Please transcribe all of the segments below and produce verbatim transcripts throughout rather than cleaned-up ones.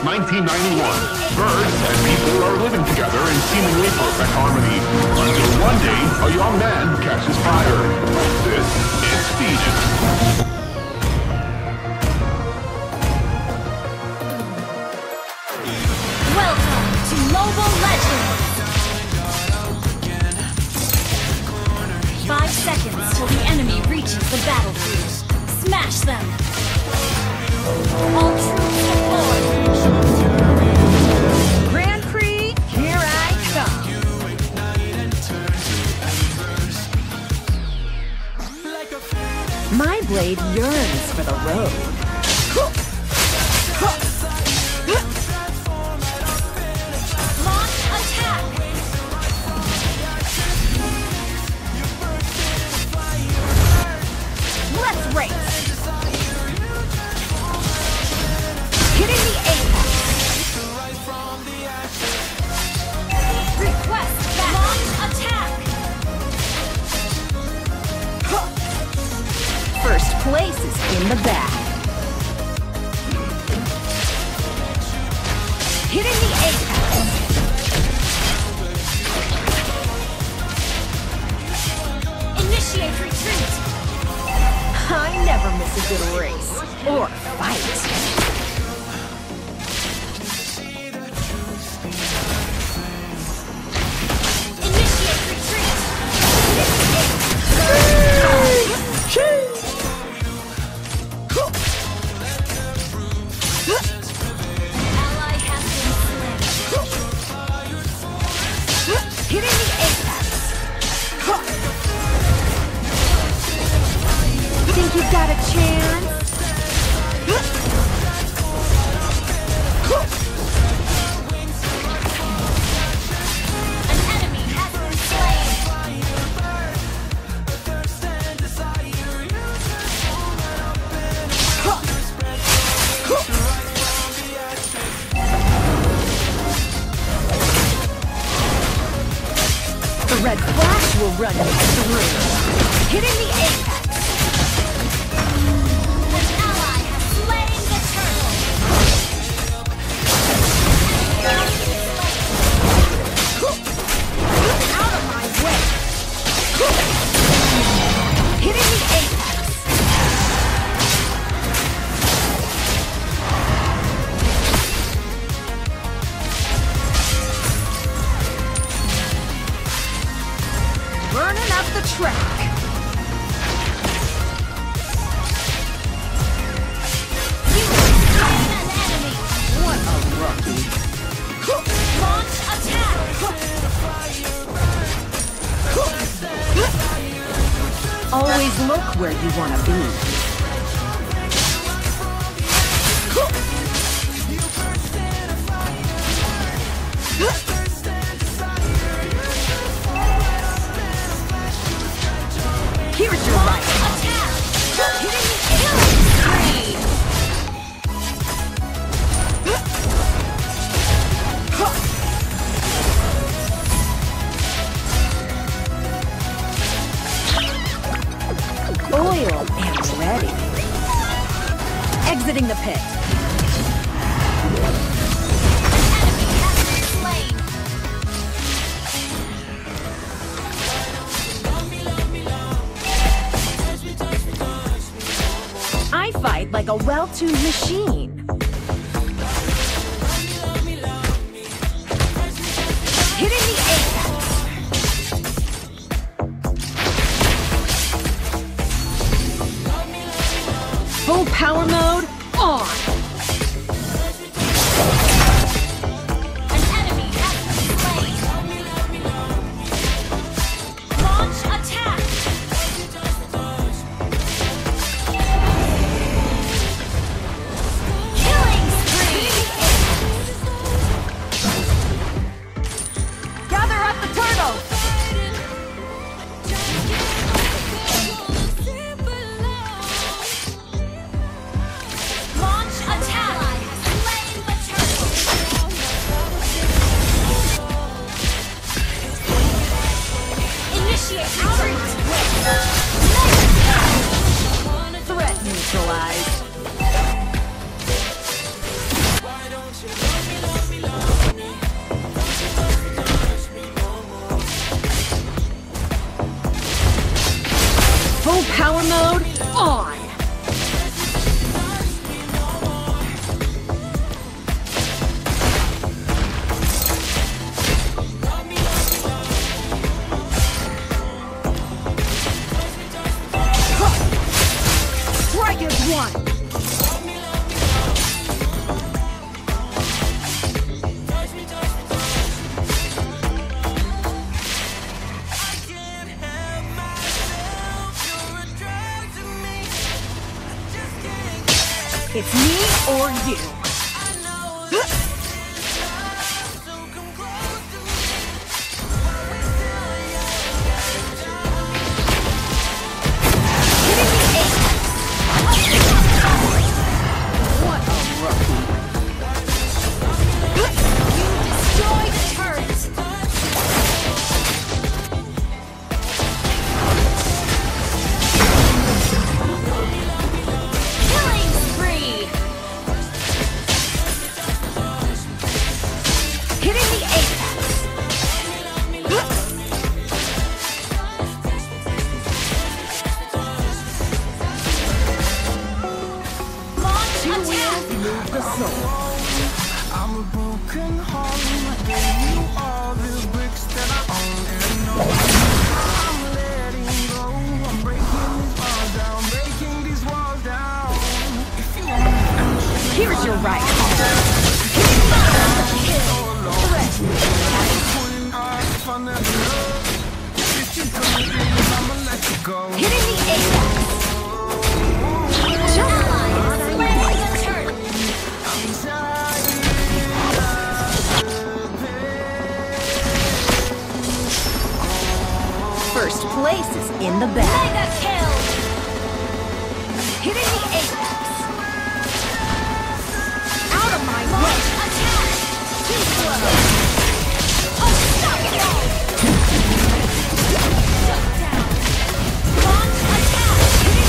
nineteen ninety-one. Birds and people are living together in seemingly perfect harmony. Until one day, a young man catches fire. This is Phoenix. Welcome to Mobile Legends! Five seconds till the enemy reaches the battlefield. Smash them! All troops deployed! Grand Prix, here I come! My blade yearns for the road. Launch attack! Let's race! Hitting the apex! Request back! Launch attack! First place is in the bag. Hitting the apex! Initiate retreat! I never miss a good race or fight. Initiate retreat! Ally has been slain. Hitting the apex! Think you've got a chance? An enemy has been slain. The red flash will run you through. Hitting the apex! Burning up the track. You slain an enemy. What a rookie. Launch attack. Always look where you want to be. Here's your right. Attack! Hitting the killing spree! Oil and ready. Exiting the pit. I fight like a well-tuned machine. Hitting the apex. Full power mode on. An enemy has been slain. Launch attack. Threat neutralized. It's me or you. What a rookie. You destroyed the turret. Killing spree. Hitting the apex. Launch attack. Move the soul. I'm a broken home. I gave you all the bricks that I own and know. I'm letting go. I'm breaking these walls down, breaking these walls down. If you want Here's your right. pulling off, if I never know. If you come in, I'ma let you go. Hitting the apex. Just slaying the turret. First place is in the bag. Mega kill. Hitting the apex. Out of my way. Attack. Too slow. Unstoppable. Shut down. Launch attack. Hitting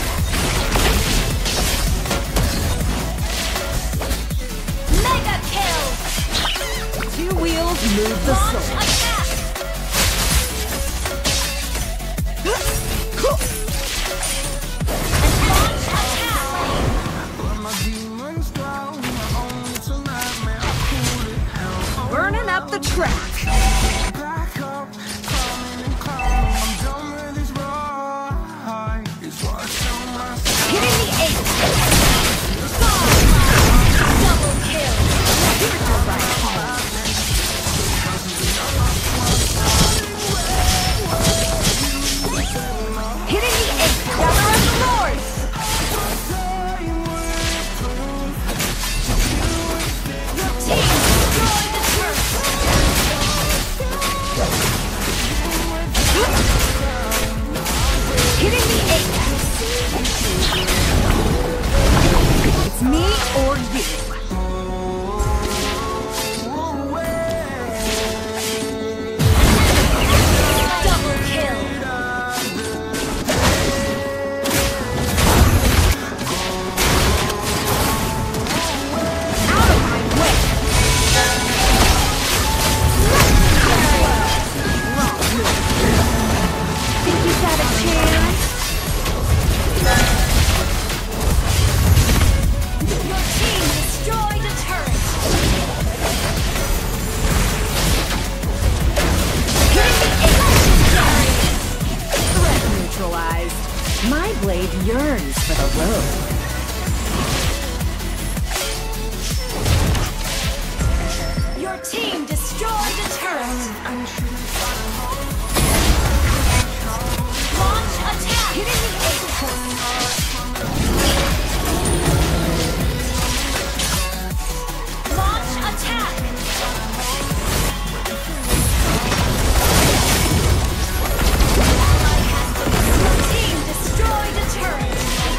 the apex. Mega kill. Two wheels move the Launch soul. attack. Launch attack. But my demons drown. My own little nightmare. I pulled it out. Burning up the track. Back up, climbing and climbing. I'm done with this ride. It's what I tell myself. Hitting the apex. Double kill. Here's your right. Hitting the apex. Gather up the lords. Your team destroyed the turret. Hitting the apex. It's me or you. Double kill. Out of my way. Think you got a chance? Your team destroyed a turret. Hitting the legendary. Threat neutralized. My blade yearns for the road. Your team destroyed the turret. Launch attack. Hitting the apex. Launch attack. Your team destroyed the turret.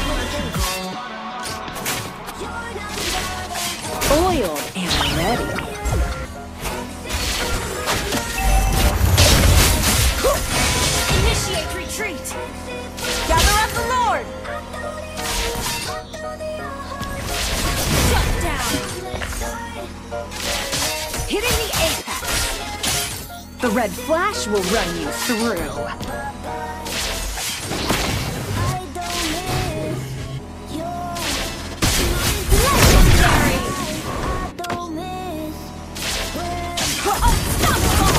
Oiled and ready. Initiate retreat. Gather up the Lord. Shut down. Hitting the apex. The red flash will run you through. Legendary. Unstoppable.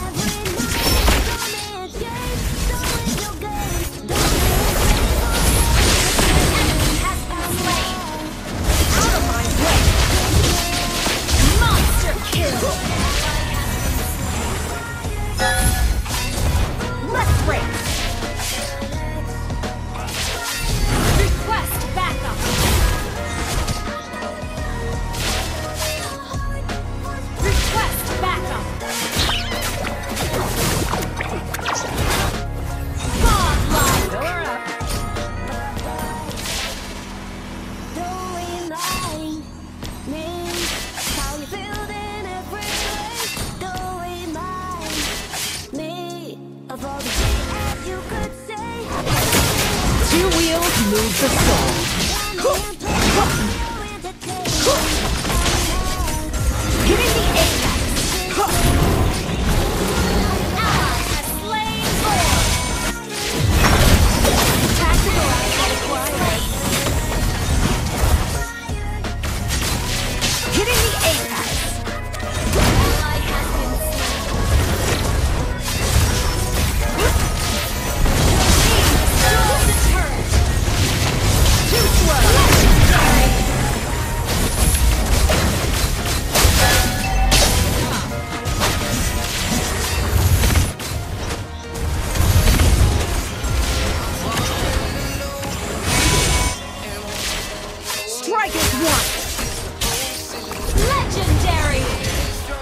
Enemy has been slain. Out of my way. Monster kill. Let's race. Request backup. move the soul. Hitting the apex. Ally has slain Lord. Tactical ally acquired. Hitting the apex. Ally has been slain. The turret. Too slow. Strike at once! Legendary.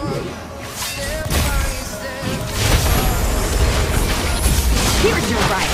Here's your right.